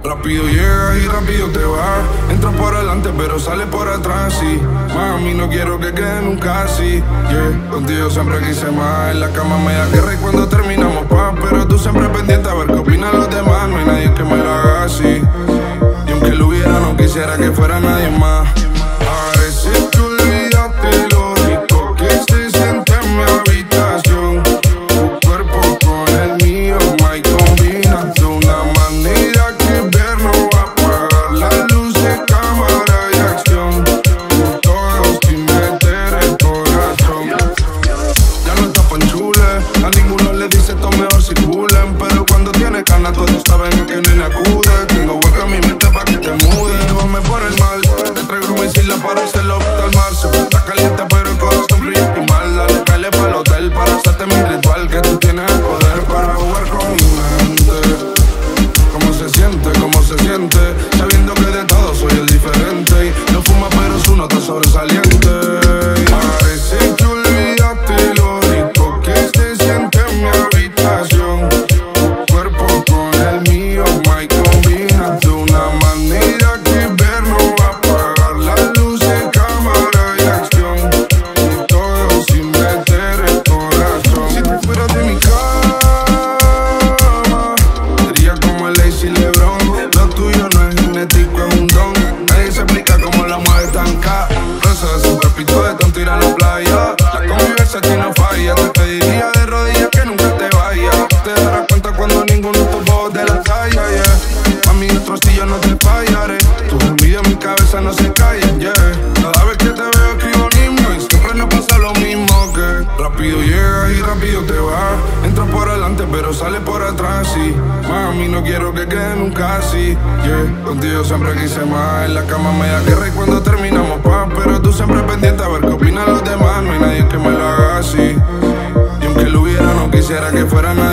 Rápido llegas y rápido te vas. Entras por adelante pero sales por atrás, sí. Mami, no quiero que quede nunca así, yeah. Contigo siempre quise más. En la cama me da guerra y cuando terminamos paz. Pero tú siempre pendiente a ver qué opinan los demás. No hay nadie que me lo haga así. Y aunque lo hubiera, no quisiera que fuera nadie más. Parece que olvidaste lo rico que se siente en mi habitación. Tu cuerpo con el mío, my combina de una manera que ver no va a apagar las luces, cámara y acción. Todos sin meter el corazón. Ya no está panchule, a ninguno le dice esto mejor si culen. Pero cuando tiene ganas todos saben que ni acude. Tengo hueca en mi mente pa' que te mude. Llévame por el mal, te traigo un misil para hacerlo al mar. Se está caliente pero el corazón frío y mal. Dale, caele pa'l hotel para hacerte mi ritual. Que tú tienes el poder para jugar con mi mente. ¿Cómo se siente? ¿Cómo se siente? Sabiendo que de todo soy el diferente. Y no fuma pero su nota sobresaliente. Parece que olvidaste lo rico que se siente en mi habitación. Tu cuerpo con el mío, my combina de una manera que ver no va a apagar las luces, cámara y acción. Y todo sin meter el corazón. Si tú fueras de mi cama, sería como el Lazy LeBron. Lo tuyo no es genético, es un don. Nadie se explica cómo la mueve tan cabrosa. Es un trapito de tanto ir a la playa. La convivencia aquí no falla. Te pediría de rodillas que nunca te vayas. Te darás cuenta cuando ninguno de tus ojos de la talla, yeah. A mí nuestros yo no te fallaré. Tus envidias en mi cabeza no se callan, yeah. Cada vez que te veo escribo un himno y siempre nos pasa lo mismo que rápido llegas y rápido te vas. Entras por adelante pero sales por atrás, sí. Mami, no quiero que quede nunca así, yeah. Contigo siempre quise más. En la cama me da guerra y cuando terminamos paz. Pero tú siempre pendiente a ver qué opinan los demás. No hay nadie que me lo haga así. Y aunque lo hubiera, no quisiera que fuera nadie.